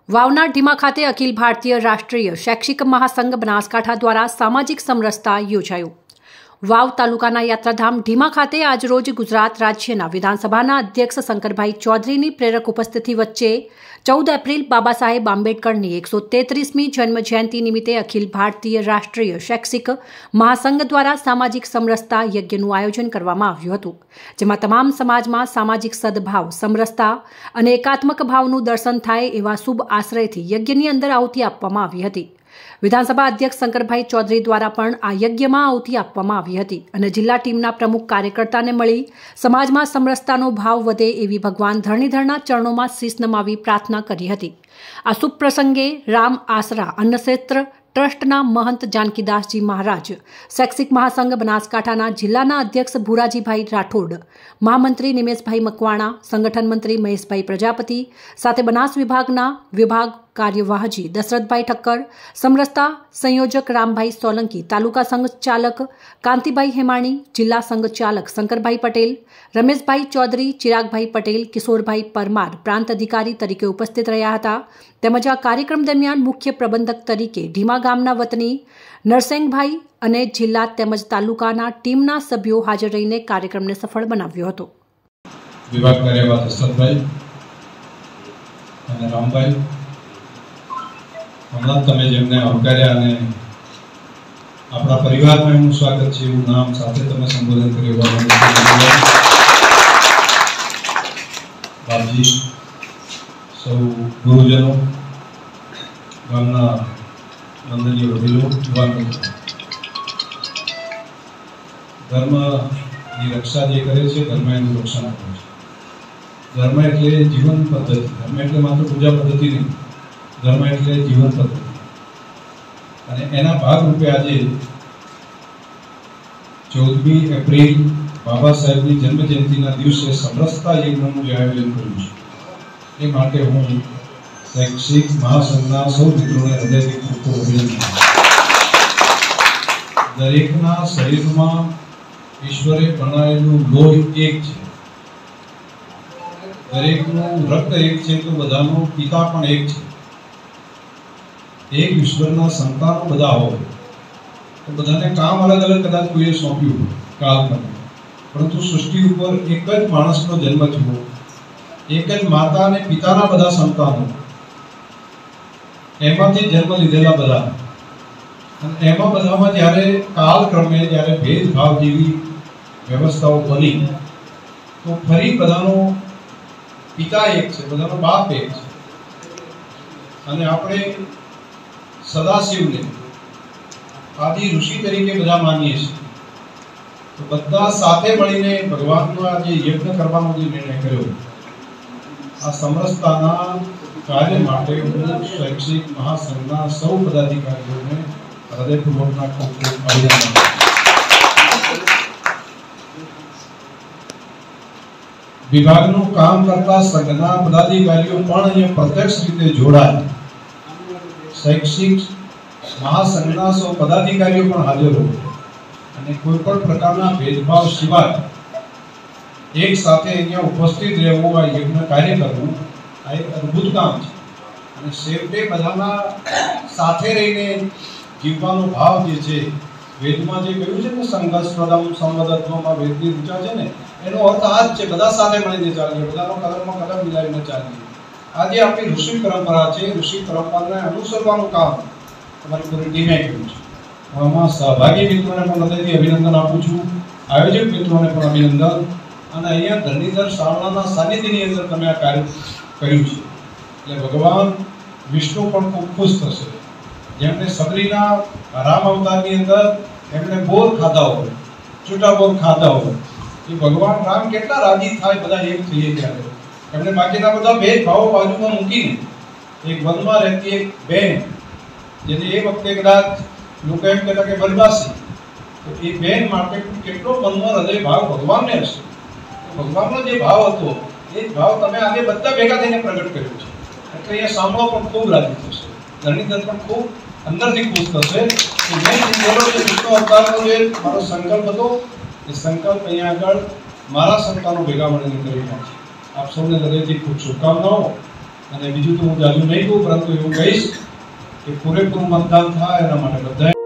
વાવના ઢીમા ખાતે અખિલ ભારતીય રાષ્ટ્રીય શૈક્ષિક મહાસંઘ બનાસકાંઠા દ્વારા સામાજિક સમરસતા યોજાયું। વાવ તાલુકાના યાત્રાધામ ઢીમા ખાતે આજરોજ ગુજરાત રાજ્યના વિધાનસભાના અધ્યક્ષ શંકરભાઈ ચૌધરીની પ્રેરક ઉપસ્થિતિ વચ્ચે 14 એપ્રિલ બાબા સાહેબ આંબેડકરની 133મી જન્મ જયંતિ નિમિત્તે અખિલ ભારતીય રાષ્ટ્રીય શૈક્ષિક મહાસંઘ દ્વારા સામાજિક સમરસતા યજ્ઞનું આયોજન કરવામાં આવ્યું હતું, જેમાં તમામ સમાજમાં સામાજિક સદભાવ, સમરસતા અને એકાત્મક ભાવનું દર્શન થાય એવા શુભ આશ્રયથી યજ્ઞની અંદર આહુતિ આપવામાં આવી હતી। વિધાનસભા અધ્યક્ષ શંકરભાઈ ચૌધરી દ્વારા પણ આ યજ્ઞમાં આહુતિ આપવામાં આવી હતી અને જિલ્લા ટીમના પ્રમુખ કાર્યકર્તાને મળી સમાજમાં સમરસતાનો ભાવ વધે એવી ભગવાન ધરણીધરના ચરણોમાં શીશ નમાવી પ્રાર્થના કરી હતી। આ શુભ પ્રસંગે રામ આસરા અન્નક્ષેત્ર ટ્રસ્ટના મહંત જાનકીદાસજી મહારાજ, શૈક્ષિક મહાસંઘ બનાસકાંઠાના જિલ્લાના અધ્યક્ષ ભુરાજીભાઈ રાઠોડ, મહામંત્રી નિમેશભાઈ મકવાણા, સંગઠન મંત્રી મહેશભાઈ પ્રજાપતિ સાથે બનાસ વિભાગના વિભાગ કાર્યવાહજી દશરથભાઈ ઠક્કર, સમરસતા સંયોજક રામભાઈ સોલંકી, તાલુકા સંઘચાલક કાંતિભાઈ હેમાણી, જિલ્લા સંઘચાલક શંકરભાઈ પટેલ, રમેશભાઈ ચૌધરી, ચિરાગભાઈ પટેલ, કિશોરભાઈ પરમાર પ્રાંત અધિકારી તરીકે ઉપસ્થિત રહ્યા હતા। તેમજ આ કાર્યક્રમ દરમિયાન મુખ્ય પ્રબંધક તરીકે ઢીમા ગામના વતની નરસેંગભાઈ અને જિલ્લા તેમજ તાલુકાના ટીમના સભ્યો હાજર રહીને કાર્યક્રમને સફળ બનાવ્યો હતો। વિભાગ કાર્યવાહ દશરથભાઈ અને રામભાઈ, હમણાં તમે જેમને આવકાર્યા અને આપણા પરિવારમાં એમનું સ્વાગત છે એવું નામ સાથે તમે સંબોધન કર્યું, બાપજી, સૌ ગુરુજનો, ગામના વંદનીય વડીલો, યુવાન મિત્રો, ધર્મની રક્ષા જે કરે છે ધર્મ એનું રક્ષણ કરે છે। ધર્મ એટલે જીવન પદ્ધતિ, ધર્મ એટલે માત્ર પૂજા પદ્ધતિ નહીં, ધર્મ એટલે જીવન પદ્ધતિ અને એના ભાગરૂપે આજે 14મી એપ્રિલ બાબા સાહેબની જન્મ જયંતિના દિવસે સમરસતા યજ્ઞનું જે આયોજન કર્યું છે એ માટે હું શૈક્ષિક મહાસંઘના સૌ મિત્રોને હૃદયથી ખૂબ ખૂબ અભિનંદન। દરેકના શરીરમાં ઈશ્વરે બનાવેલું લોહી એક છે, દરેકનું રક્ત એક છે, તો બધાનો પિતા પણ એક છે। એક ઈશ્વરના સંતાનો બધા હોય તો બધાને કામ અલગ અલગ કદાચ કોઈએ સોંપ્યું કાલક્રમે, પરંતુ સૃષ્ટિ ઉપર એક જ માણસનો જન્મ થયો, એક જ માતા અને પિતાના બધા સંતાનો, એમાંથી જન્મ લીધેલા બધા, અને એમાં બધામાં જ્યારે કાલક્રમે જ્યારે ભેદભાવ જેવી વ્યવસ્થાઓ બની તો ફરી બધાનો પિતા એક છે, બધાનો બાપ એક છે। અને આપણે સદાશિવને આદિ ઋષિ તરીકે બધા માનીએ છીએ, તો બધા સાથે મળીને ભગવાનનો આ જે યજ્ઞ કરવાનો જે નિર્ણય કર્યો, આ સમરસતાના કાર્ય માટે હું શૈક્ષિક મહાસંઘના સૌ પદાધિકારીઓને હૃદયપૂર્વકના ખૂબ ખૂબ અભિનંદન। વિભાગનું કામ કરતા સંઘના પદાધિકારીઓ પણ અહીંયા પ્રત્યક્ષ રીતે જોડાય, શૈક્ષિક મહાસંઘના સૌ પદાધિકારીઓ પણ હાજર હોય અને કોઈ પણ પ્રકારના ભેદભાવ સિવાય એક સાથે અહીંયા ઉપસ્થિત રહેવું, આ યજ્ઞ કાર્ય કરવું, આ એક અદ્ભુત કામ છે। અને છેવટે બધાના સાથે રહીને જીવવાનો ભાવ જે છે, વેદમાં જે કહ્યું છે ને સંઘર્ષપ્રદમ સંવદત્વમાં વેદની ઊંચા છે ને, એનો અર્થ આ જ છે, બધા સાથે મળીને ચાલીએ, બધાનો કદમમાં કદમ મિલાવીને ચાલીએ। આજે આપણી ઋષિ પરંપરા છે, ઋષિ પરંપરાને અનુસરવાનું કામ તમારી પૂરી ટીમે કર્યું છે। હું આમાં સહભાગી મિત્રોને પણ હૃદયથી અભિનંદન આપું છું, આયોજક મિત્રોને પણ અભિનંદન। અને અહીંયા ધરણીધર શાળાના સાનિધ્યની અંદર તમે આ કાર્ય કર્યું છે એટલે ભગવાન વિષ્ણુ પણ ખૂબ ખુશ થશે। જેમને સબરીના રામ અવતારની અંદર એમણે બોર ખાધા હોય, છૂટા બોર ખાધા હોય, એ ભગવાન રામ કેટલા રાજી થાય બધા એક થઈએ ત્યારે। એમણે બાકીના બધા ભેદભાવો બાજુમાં મૂકીને એક વનમાં રહેતી એક બહેન, જેને એ વખતે કદાચ લોકો એમ કહેતા કે વનવાસી, તો એ બહેન માટે કેટલો મનમાં હૃદય ભાવ ભગવાનને હશે, ભગવાનનો જે ભાવ હતો એ જ ભાવ તમે આજે બધા ભેગા થઈને પ્રગટ કર્યો છે, એટલે એ સાંભળો પણ ખૂબ રાજી થશે, ધરણીધર પણ ખૂબ અંદરથી ખુશ થશે કે મેં કીધેલો જે વિષ્ણુ અવતારનો જે મારો સંકલ્પ હતો એ સંકલ્પ અહીંયા આગળ મારા સંતાનો ભેગા મળીને કરી નાખશે। આપ સૌને હૃદયથી ખૂબ શુભકામનાઓ। અને બીજું તો હું જાજુ નહીં કહું, પરંતુ એવું કહીશ કે પૂરેપૂરું મતદાન થાય એના માટે બધા